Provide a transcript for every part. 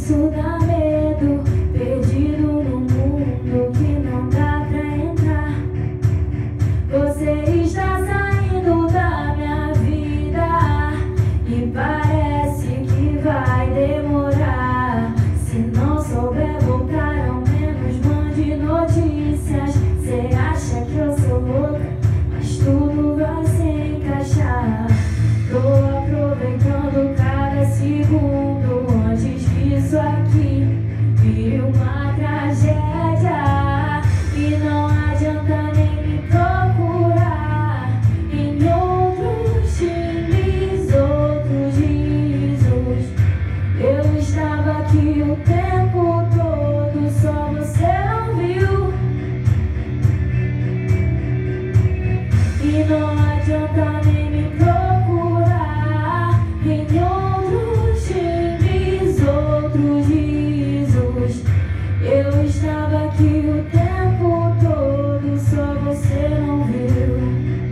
isso dá medo, perdido no mundo que não dá pra entrar. Você está saindo da minha vida e parece que vai demorar. Se não souber voltar, ao menos mande notícias. Cê acha que eu sou louca, mas tudo vai se encaixar. Tô aproveitando cada segundo antes que isso aqui vire uma tragédia. E não adianta nem me procurar em outros times, outros risos. Eu estava aqui o tempo todo, só você não viu. E não adianta nem me procurar em outros times, outros risos. Eu estava aqui o tempo todo, só você não viu.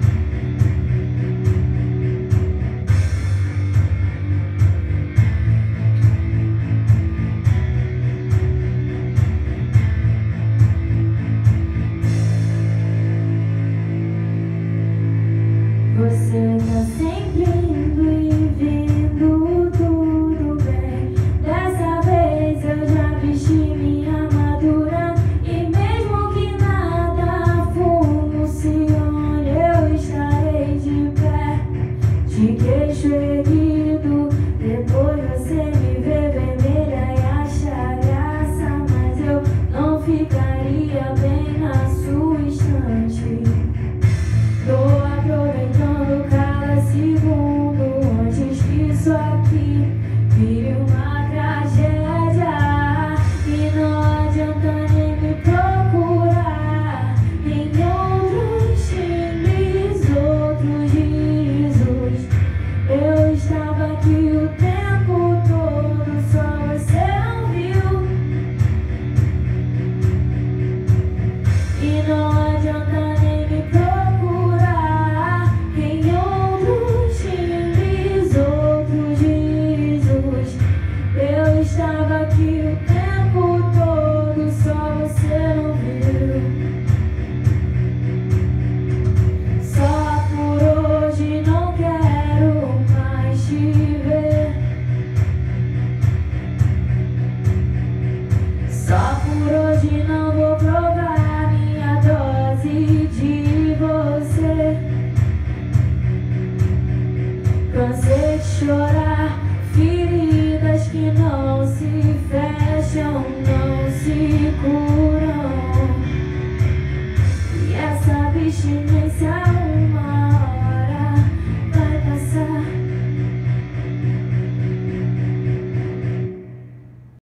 Você tá sempre indo e vindo, tudo bem. Dessa vez eu já vesti minha armadura e mesmo que nada funcione, eu estarei de pé, de queixo erguido. Depois você me vê vermelha e acha graça, mas eu não ficaria bem na sua estante. Tô aproveitando cada segundo antes que isso aqui vire uma tragédia. E não adianta nem me procurar em outros times, outros risos. Eu estava aqui o tempo todo, só você não viu. E não adianta nem me procurar em outros times, outros risos. Eu estava aqui